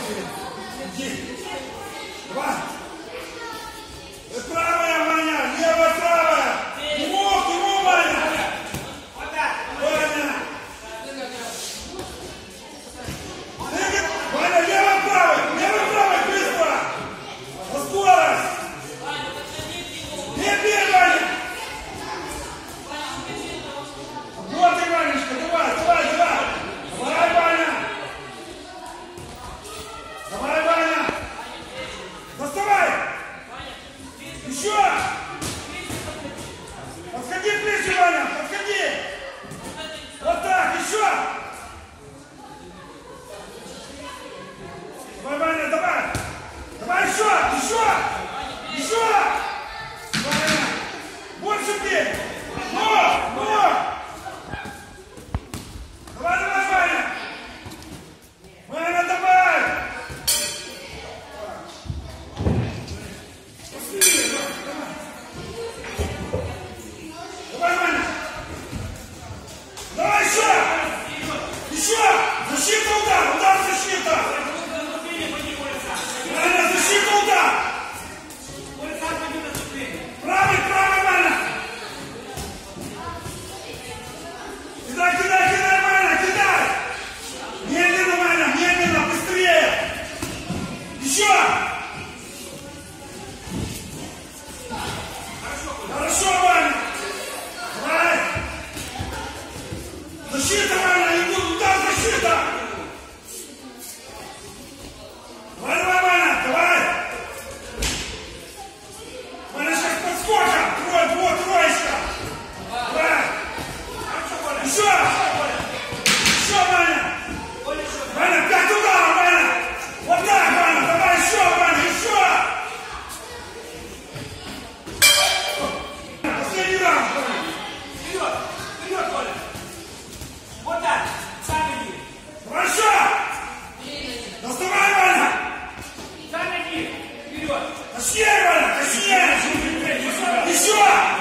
Иди. Два. Правая, Ваня, левая, правая. Ему, Ваня. Ваня. Ваня, левая, правая, быстро. На скорость. Не бей, Ваня. Вот и Ванечка, давай. Давай, Ваня. Давай, Ваня. Доставай. Еще. Подходи ближе, Ваня, подходи. Вот так, еще. Давай, Ваня, давай. Давай еще. Ваня, больше бей. Но. Давай, Ваня. Ваня, давай. Давай, Ваня. Давай еще. Защита, удар, защита. Ваня, защита, удар. Правый, Ваня. Кидай, Ваня, кидай. Медленно, быстрее. Еще. Хорошо, Ваня. Давай. Защита, Ваня, удар, защита. Давай, Ваня, давай. Ваня, сейчас подскочим. Троечка. Давай. Еще, Ваня. Ваня, 5 ударов, Ваня. Вот так, Ваня, давай еще, Ваня, еще. Последний раз, Ваня. Вперед, Коля. Вот так, сам иди. Хорошо. Доставай, Ваня. Сам иди, вперед. Точнее, Ваня, точнее. Еще,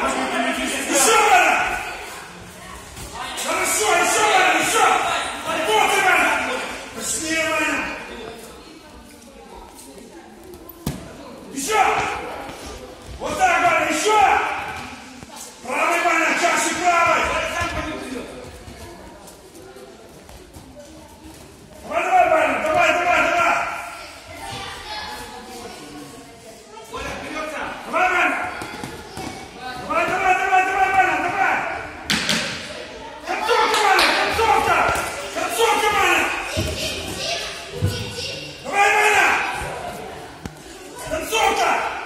Ваня. Хорошо, Ваня, еще. Вот и Ваня. Точнее, Ваня. Еще. Вот так, Ваня, еще. Правый, Ваня, чаще правой. Давай, Ваня, давай. Коля, вперед сам. Давай, Ваня. Давай, Ваня, давай. Концовка, Ваня. Давай, Ваня. Концовка.